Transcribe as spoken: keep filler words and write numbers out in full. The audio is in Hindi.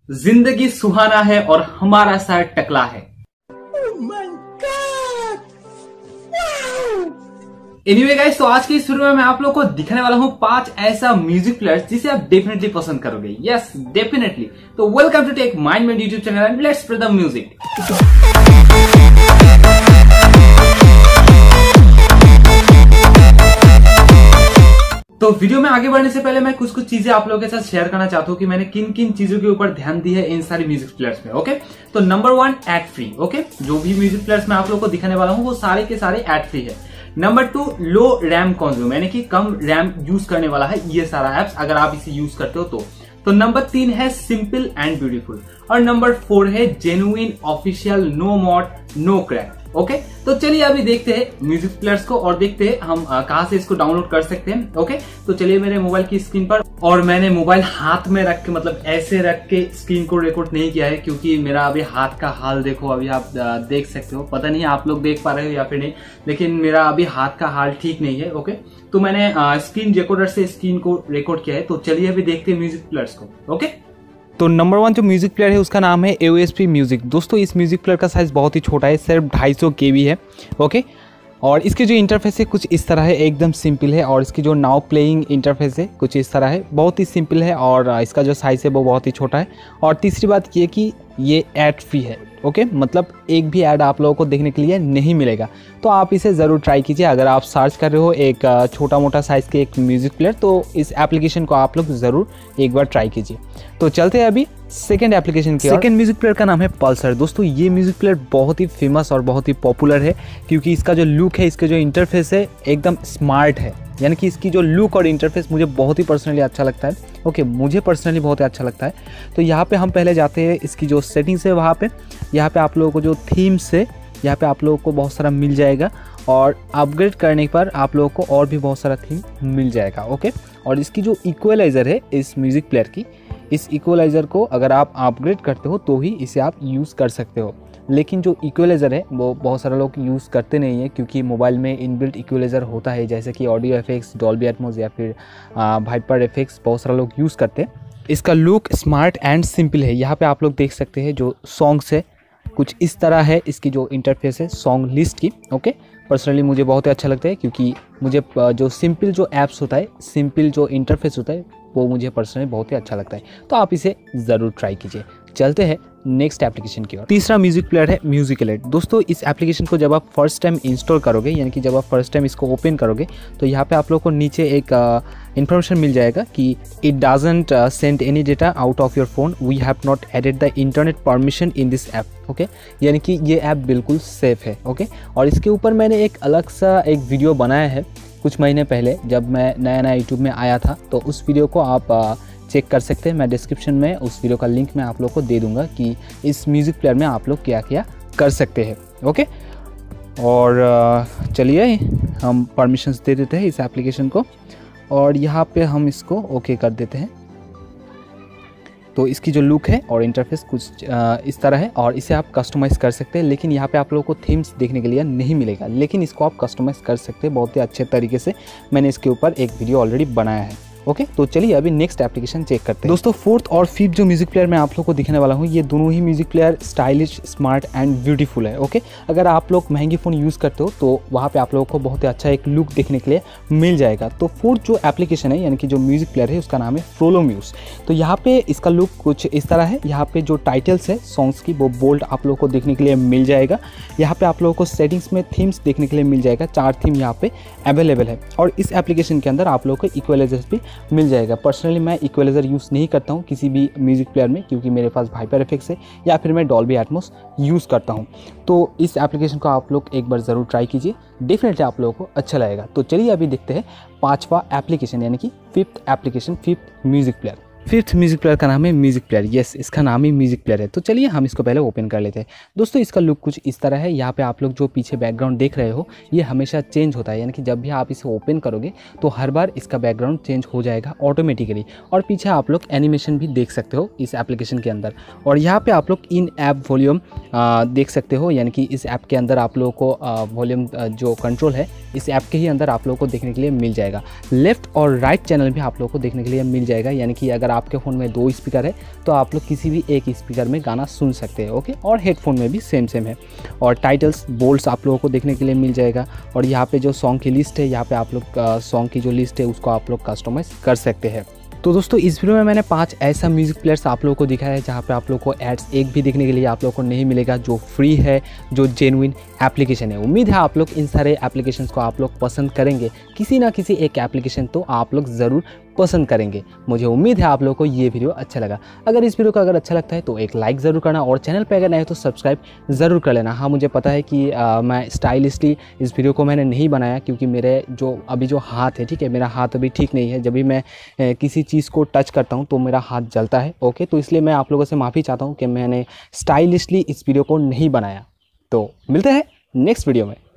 जिंदगी सुहाना है और हमारा सर टकला है। एनीवे गाइस, तो आज की इस वीडियो में मैं आप लोगों को दिखाने वाला हूं पांच ऐसा म्यूजिक प्लेयर्स जिसे आप डेफिनेटली पसंद करोगे। Yes definitely. तो welcome to tech mind made YouTube channel and let's play the music. तो वीडियो में आगे बढ़ने से पहले मैं कुछ कुछ चीजें आप लोगों के साथ शेयर करना चाहता हूँ कि मैंने किन किन चीजों के ऊपर ध्यान दी है इन सारी म्यूजिक प्लेयर्स में। ओके, तो number one ad free. Okay, जो भी म्यूजिक प्लेयर्स मैं आप लोगों को दिखाने वाला हूँ वो सारे के सारे एड फ्री है। Number two low RAM consume, यानी कि कम रैम यूज करने वाला है ये सारा एप्स अगर आप इसे यूज करते हो तो। तो नंबर तीन है सिंपल एंड ब्यूटीफुल और नंबर फोर है genuine official, no mod no crack. Okay okay? तो चलिए अभी देखते हैं म्यूजिक प्लेयर्स को और देखते हैं हम कहां से इसको डाउनलोड कर सकते हैं। Okay okay? तो चलिए मेरे मोबाइल की स्क्रीन पर, और मैंने मोबाइल हाथ में रख के, मतलब ऐसे रख के स्क्रीन को रिकॉर्ड नहीं किया है क्योंकि मेरा अभी हाथ का हाल देखो, अभी आप देख सकते हो, पता नहीं आप लोग देख पा रहे हो या फिर नहीं, लेकिन मेरा अभी हाथ का हाल ठीक नहीं है। Okay okay? तो मैंने स्क्रीन रिकॉर्डर से स्क्रीन को रिकॉर्ड किया है। तो चलिए अभी देखते हैं म्यूजिक प्लेयर्स को। Okay okay? तो नंबर वन जो म्यूज़िक प्लेयर है उसका नाम है A O S P music. दोस्तों इस म्यूज़िक प्लेयर का साइज़ बहुत ही छोटा है, सिर्फ ढाई सौ के बी है। ओके, और इसके जो इंटरफेस है कुछ इस तरह है, एकदम सिंपल है। और इसकी जो नाउ प्लेइंग इंटरफेस है कुछ इस तरह है, बहुत ही सिंपल है। और इसका जो साइज़ है वो बहुत ही छोटा है। और तीसरी बात ये कि ये ऐड फ्री है। ओके, मतलब एक भी ऐड आप लोगों को देखने के लिए नहीं मिलेगा। तो आप इसे ज़रूर ट्राई कीजिए। अगर आप सर्च कर रहे हो एक छोटा मोटा साइज़ के एक म्यूज़िक प्लेयर, तो इस एप्लीकेशन को आप लोग ज़रूर एक बार ट्राई कीजिए। तो चलते हैं अभी सेकेंड एप्लीकेशन की। सेकेंड म्यूज़िक प्लेयर का नाम है पल्सर। दोस्तों ये म्यूज़िक प्लेयर बहुत ही फेमस और बहुत ही पॉपुलर है क्योंकि इसका जो लुक है, इसका जो इंटरफेस है एकदम स्मार्ट है। यानी कि इसकी जो लुक और इंटरफेस मुझे बहुत ही पर्सनली अच्छा लगता है। ओके, मुझे पर्सनली बहुत ही अच्छा लगता है। तो यहाँ पे हम पहले जाते हैं इसकी जो सेटिंग्स है वहाँ पे। यहाँ पे आप लोगों को जो थीम्स है यहाँ पे आप लोगों को बहुत सारा मिल जाएगा और अपग्रेड करने पर आप लोगों को और भी बहुत सारा थीम मिल जाएगा। ओके, और इसकी जो इक्वलाइज़र है इस म्यूज़िक प्लेयर की, इस इक्वलाइज़र को अगर आप अपग्रेड करते हो तो ही इसे आप यूज़ कर सकते हो। लेकिन जो इक्वलाइज़र है वो बहुत सारे लोग यूज़ करते नहीं है क्योंकि मोबाइल में इनबिल्ट इक्वलाइज़र होता है, जैसे कि ऑडियो एफेक्ट्स, डॉल्बी एटमॉस या फिर वाइपर एफेक्ट्स बहुत सारे लोग यूज़ करते हैं। इसका लुक स्मार्ट एंड सिंपल है। यहाँ पे आप लोग देख सकते हैं जो सॉन्ग्स है कुछ इस तरह है, इसकी जो इंटरफेस है सॉन्ग लिस्ट की। ओके, पर्सनली मुझे बहुत ही अच्छा लगता है क्योंकि मुझे जो सिंपल जो ऐप्स होता है, सिंपल जो इंटरफेस होता है वो मुझे पर्सनली बहुत ही अच्छा लगता है। तो आप इसे ज़रूर ट्राई कीजिए। चलते हैं नेक्स्ट एप्लीकेशन की ओर। तीसरा म्यूज़िक प्लेयर है म्यूजिकलेट। दोस्तों इस एप्लीकेशन को जब आप फर्स्ट टाइम इंस्टॉल करोगे, यानी कि जब आप फर्स्ट टाइम इसको ओपन करोगे, तो यहाँ पे आप लोग को नीचे एक इन्फॉर्मेशन मिल जाएगा कि it doesn't send any data out of your phone, we have not added the internet permission in this app. Okay, यानी कि ये ऐप बिल्कुल सेफ़ है। ओके, और इसके ऊपर मैंने एक अलग सा एक वीडियो बनाया है कुछ महीने पहले, जब मैं नया नया यूट्यूब में आया था। तो उस वीडियो को आप चेक कर सकते हैं। मैं डिस्क्रिप्शन में उस वीडियो का लिंक मैं आप लोग को दे दूंगा कि इस म्यूज़िक प्लेयर में आप लोग क्या क्या कर सकते हैं। ओके, और चलिए हम परमिशंस दे देते हैं इस एप्लीकेशन को और यहाँ पे हम इसको ओके कर देते हैं। तो इसकी जो लुक है और इंटरफेस कुछ इस तरह है और इसे आप कस्टमाइज़ कर सकते हैं। लेकिन यहाँ पे आप लोगों को थीम्स देखने के लिए नहीं मिलेगा, लेकिन इसको आप कस्टमाइज़ कर सकते हैं बहुत ही अच्छे तरीके से। मैंने इसके ऊपर एक वीडियो ऑलरेडी बनाया है। ओके okay, तो चलिए अभी नेक्स्ट एप्लीकेशन चेक करते हैं। दोस्तों फोर्थ और फिफ्थ जो म्यूज़िक प्लेयर मैं आप लोग को दिखाने वाला हूँ, ये दोनों ही music player stylish, smart and beautiful है। Okay okay? अगर आप लोग महंगी फ़ोन यूज़ करते हो तो वहाँ पे आप लोगों को बहुत ही अच्छा एक लुक देखने के लिए मिल जाएगा। तो फोर्थ जो एप्लीकेशन है, यानी कि जो म्यूज़िक प्लेयर है, उसका नाम है फ्रोलो म्यूज़। तो यहाँ पे इसका लुक कुछ इस तरह है। यहाँ पे जो टाइटल्स है सॉन्ग्स की वो बोल्ड आप लोग को देखने के लिए मिल जाएगा। यहाँ पे आप लोगों को सेटिंग्स में थीम्स देखने के लिए मिल जाएगा। चार थीम यहाँ पे अवेलेबल है और इस एप्लीकेशन के अंदर आप लोगों को इक्वलाइज़र भी मिल जाएगा। पर्सनली मैं इक्वलाइज़र यूज़ नहीं करता हूँ किसी भी म्यूज़िक प्लेयर में क्योंकि मेरे पास वाइपर एफेक्ट्स है या फिर मैं डॉल्बी एटमॉस यूज़ करता हूँ। तो इस एप्लीकेशन को आप लोग एक बार ज़रूर ट्राई कीजिए, डेफिनेटली आप लोगों को अच्छा लगेगा। तो चलिए अभी देखते हैं पांचवा एप्लीकेशन, यानी कि fifth application, fifth music player. Fifth music player का नाम है म्यूज़िक प्लेयर। यस, इसका नाम ही म्यूज़िक प्लेयर है। तो चलिए हम इसको पहले ओपन कर लेते हैं। दोस्तों इसका लुक कुछ इस तरह है। यहाँ पे आप लोग जो पीछे बैकग्राउंड देख रहे हो ये हमेशा चेंज होता है, यानी कि जब भी आप इसे ओपन करोगे तो हर बार इसका बैकग्राउंड चेंज हो जाएगा ऑटोमेटिकली। और पीछे आप लोग एनिमेशन भी देख सकते हो इस एप्लीकेशन के अंदर। और यहाँ पर आप लोग इन ऐप वॉल्यूम देख सकते हो, यानी कि इस ऐप के अंदर आप लोगों को वॉल्यूम जो कंट्रोल है इस ऐप के ही अंदर आप लोगों को देखने के लिए मिल जाएगा। लेफ्ट और राइट चैनल भी आप लोगों को देखने के लिए मिल जाएगा, यानी कि अगर अगर आपके फ़ोन में दो स्पीकर है तो आप लोग किसी भी एक स्पीकर में गाना सुन सकते हैं। ओके, और हेडफोन में भी सेम सेम है। और टाइटल्स बोल्ड्स आप लोगों को देखने के लिए मिल जाएगा। और यहाँ पे जो सॉन्ग की लिस्ट है, यहाँ पे आप लोग सॉन्ग की जो लिस्ट है उसको आप लोग कस्टमाइज़ कर सकते हैं। तो दोस्तों इस वीडियो में मैंने पांच ऐसा म्यूज़िक प्लेयर्स आप लोगों को दिखाया है जहाँ पे आप लोगों को एड्स एक भी देखने के लिए आप लोगों को नहीं मिलेगा, जो फ्री है, जो जेन्युइन एप्लीकेशन है। उम्मीद है आप लोग इन सारे एप्लीकेशंस को आप लोग पसंद करेंगे। किसी ना किसी एक एप्लीकेशन तो आप लोग ज़रूर पसंद करेंगे। मुझे उम्मीद है आप लोगों को ये वीडियो अच्छा लगा। अगर इस वीडियो को अगर अच्छा लगता है तो एक लाइक ज़रूर करना, और चैनल पे अगर नए हो तो सब्सक्राइब ज़रूर कर लेना। हाँ, मुझे पता है कि आ, मैं स्टाइलिशली इस वीडियो को मैंने नहीं बनाया, क्योंकि मेरे जो अभी जो हाथ है, ठीक है, मेरा हाथ अभी ठीक नहीं है। जब भी मैं ए, किसी चीज़ को टच करता हूँ तो मेरा हाथ जलता है। ओके, तो इसलिए मैं आप लोगों से माफ़ी चाहता हूँ कि मैंने स्टाइलिशली इस वीडियो को नहीं बनाया। तो मिलते हैं नेक्स्ट वीडियो में।